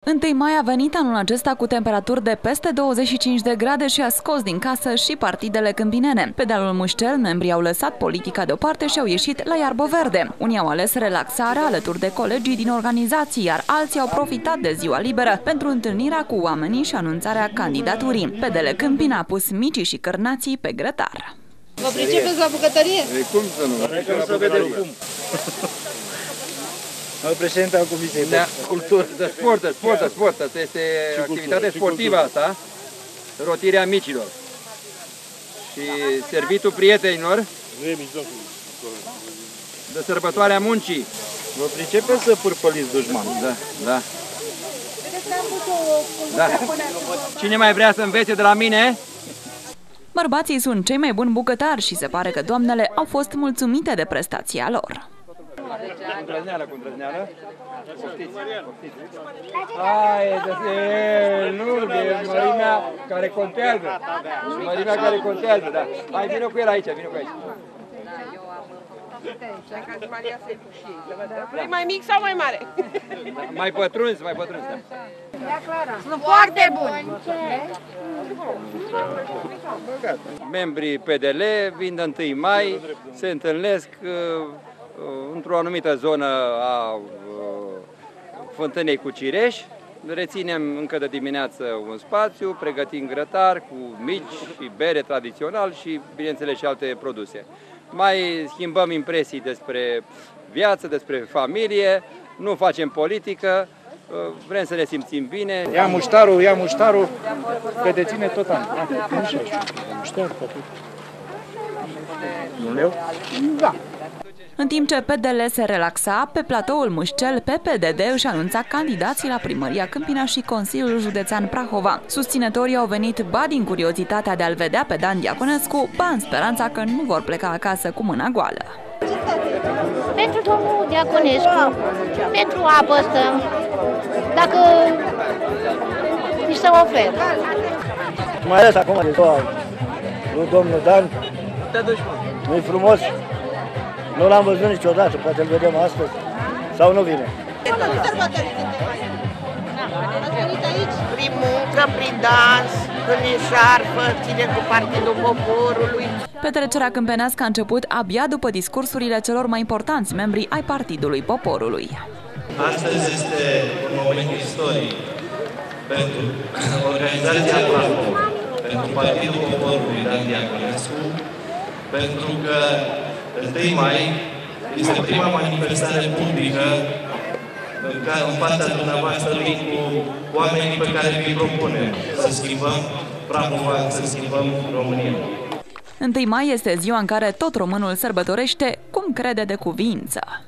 1 mai a venit anul acesta cu temperaturi de peste 25 de grade și a scos din casă și partidele câmpinene. Pe dealul Mușcel, membrii au lăsat politica deoparte și au ieșit la iarbă verde. Unii au ales relaxarea alături de colegii din organizații, iar alții au profitat de ziua liberă pentru întâlnirea cu oamenii și anunțarea candidaturii. PDL Câmpina a pus micii și cărnații pe grătar. Vă pricepeți la bucătărie? Cum să nu? Să vedem cum. Președinte al Comisiei. Cultură, de sport. Asta este activitate sportivă asta, rotirea micilor. Și servitul prietenilor de sărbătoarea muncii. Vă pricepeți să pârpăliți dușmanul? Da. Cine mai vrea să învețe de la mine? Bărbații sunt cei mai buni bucătari și se pare că doamnele au fost mulțumite de prestația lor. Cu îndrăzneală. Hai, nu, de mărimea care contează. Mărimea care contează, da. Hai, vină cu el aici, vină cu aici. Vrei mai mic sau mai mare? Mai pătruns, da. Sunt foarte buni. Membrii PDL vin de 1 mai, se întâlnesc într-o anumită zonă a Fântânei cu Cireș. Reținem încă de dimineață un spațiu, pregătim grătar cu mici și bere tradițional și, bineînțeles, și alte produse. Mai schimbăm impresii despre viață, despre familie, nu facem politică, vrem să ne simțim bine. Ia muștarul, că deține tot anul. Nu știu, muștarul, nu leu? Da. În timp ce PDL se relaxa, pe platoul Mușcel, PPDD își anunța candidații la Primăria Câmpina și Consiliul Județean Prahova. Susținătorii au venit ba din curiozitatea de a-l vedea pe Dan Diaconescu, ba în speranța că nu vor pleca acasă cu mâna goală. Pentru domnul Diaconescu, pentru apă stăm, dacă ni se oferă. Mai ales acum de ziua lui domnul Dan, nu-i frumos, nu l-am văzut niciodată, poate îl vedem astăzi sau nu vine. Prin muncă, prin dans, prin șarfă, ținem cu Partidul Poporului. Petrecerea câmpenească a început abia după discursurile celor mai importanți membri ai Partidului Poporului. Astăzi este un moment istoric pentru organizația Prahova, pentru Partidul Poporului Dan Diaconescu, pentru că 1 mai este prima manifestare publică în fața dumneavoastră cu oamenii pe care îi propunem să schimbăm Prahova, să schimbăm România. 1 mai este ziua în care tot românul sărbătorește cum crede de cuviință.